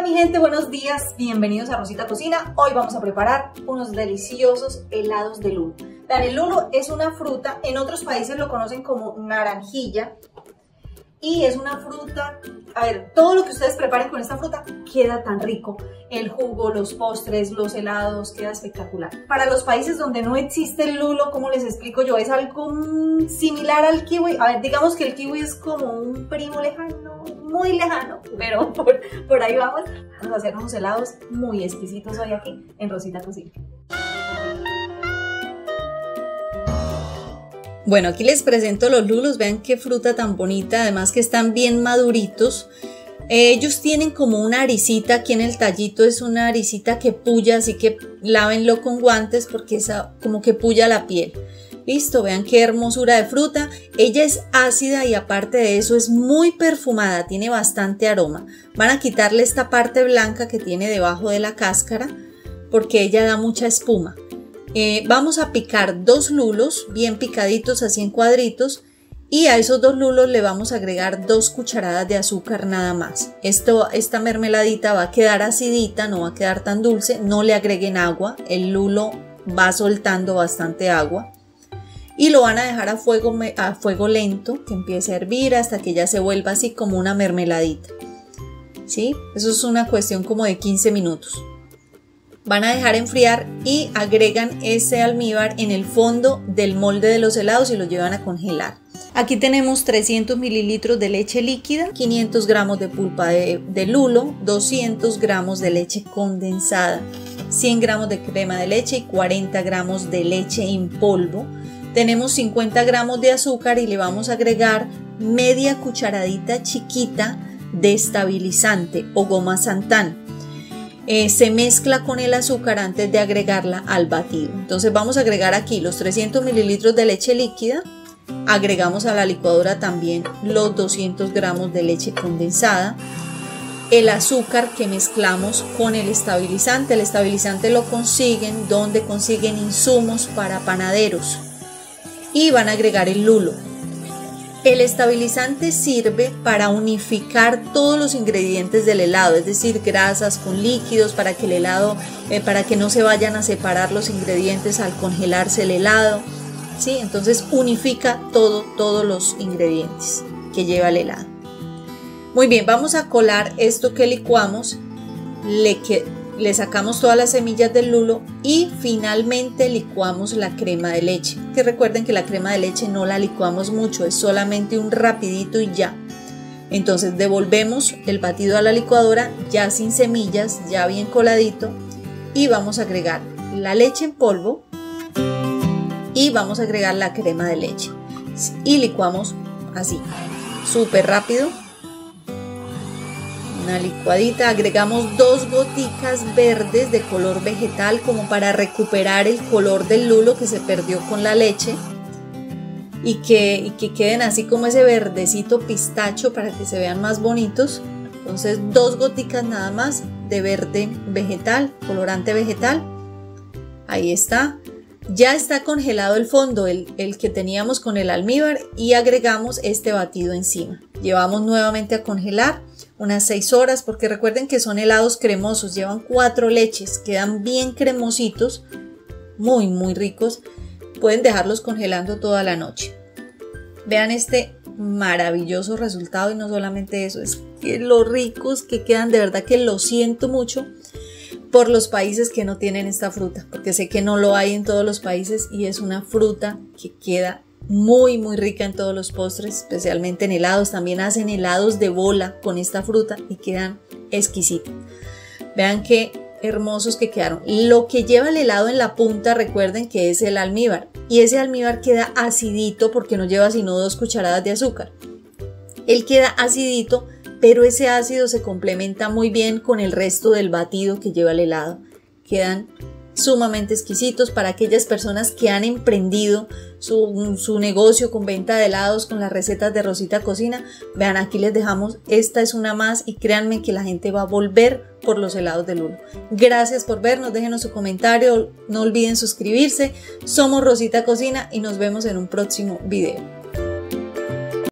Hola mi gente, buenos días, bienvenidos a Rosita Cocina. Hoy vamos a preparar unos deliciosos helados de lulo. Vean, el lulo es una fruta, en otros países lo conocen como naranjilla. Y es una fruta, a ver, todo lo que ustedes preparen con esta fruta queda tan rico. El jugo, los postres, los helados, queda espectacular. Para los países donde no existe el lulo, ¿cómo les explico yo? Es algo similar al kiwi. A ver, digamos que el kiwi es como un primo lejano, muy lejano, pero por ahí vamos. Vamos a hacer unos helados muy exquisitos hoy aquí en Rosita Cocina. Bueno, aquí les presento los lulos, vean qué fruta tan bonita, además que están bien maduritos. Ellos tienen como una aricita aquí en el tallito, es una aricita que puya, así que lávenlo con guantes porque esa como que puya la piel. Listo, vean qué hermosura de fruta. Ella es ácida y aparte de eso es muy perfumada, tiene bastante aroma. Van a quitarle esta parte blanca que tiene debajo de la cáscara porque ella da mucha espuma. Vamos a picar 2 lulos bien picaditos así en cuadritos y a esos 2 lulos le vamos a agregar 2 cucharadas de azúcar nada más. Esta mermeladita va a quedar acidita, no va a quedar tan dulce, no le agreguen agua, el lulo va soltando bastante agua y lo van a dejar a fuego lento, que empiece a hervir hasta que ya se vuelva así como una mermeladita. ¿Sí? Eso es una cuestión como de 15 minutos. Van a dejar enfriar y agregan ese almíbar en el fondo del molde de los helados y lo llevan a congelar. Aquí tenemos 300 mililitros de leche líquida, 500 gramos de pulpa de lulo, 200 gramos de leche condensada, 100 gramos de crema de leche y 40 gramos de leche en polvo. Tenemos 50 gramos de azúcar y le vamos a agregar media cucharadita chiquita de estabilizante o goma Santán. Se mezcla con el azúcar antes de agregarla al batido. Entonces vamos a agregar aquí los 300 mililitros de leche líquida, agregamos a la licuadora también los 200 gramos de leche condensada, el azúcar que mezclamos con el estabilizante lo consiguen donde consiguen insumos para panaderos y van a agregar el lulo. El estabilizante sirve para unificar todos los ingredientes del helado, es decir, grasas con líquidos para que el helado, para que no se vayan a separar los ingredientes al congelarse el helado, ¿sí? Entonces unifica todos los ingredientes que lleva el helado. Muy bien, vamos a colar esto que licuamos, le sacamos todas las semillas del lulo y finalmente licuamos la crema de leche. Que recuerden que la crema de leche no la licuamos mucho, es solamente un rapidito y ya. Entonces devolvemos el batido a la licuadora ya sin semillas, ya bien coladito y vamos a agregar la leche en polvo y vamos a agregar la crema de leche y licuamos así, súper rápido. Una licuadita, agregamos 2 goticas verdes de color vegetal como para recuperar el color del lulo que se perdió con la leche y que queden así como ese verdecito pistacho para que se vean más bonitos. Entonces 2 goticas nada más de verde vegetal, colorante vegetal. Ahí está. Ya está congelado el fondo, el que teníamos con el almíbar y agregamos este batido encima. Llevamos nuevamente a congelar unas 6 horas porque recuerden que son helados cremosos, llevan 4 leches, quedan bien cremositos, muy ricos. Pueden dejarlos congelando toda la noche. Vean este maravilloso resultado y no solamente eso, es que lo ricos que quedan, de verdad que lo siento mucho por los países que no tienen esta fruta, porque sé que no lo hay en todos los países y es una fruta que queda muy rica en todos los postres, especialmente en helados. También hacen helados de bola con esta fruta y quedan exquisitos. Vean qué hermosos que quedaron. Lo que lleva el helado en la punta, recuerden que es el almíbar y ese almíbar queda acidito porque no lleva sino 2 cucharadas de azúcar. Él queda acidito, pero ese ácido se complementa muy bien con el resto del batido que lleva el helado. Quedan sumamente exquisitos para aquellas personas que han emprendido su negocio con venta de helados con las recetas de Rosita Cocina. Vean, aquí les dejamos, esta es una más y créanme que la gente va a volver por los helados de lulo. Gracias por vernos, déjenos su comentario, no olviden suscribirse. Somos Rosita Cocina y nos vemos en un próximo video.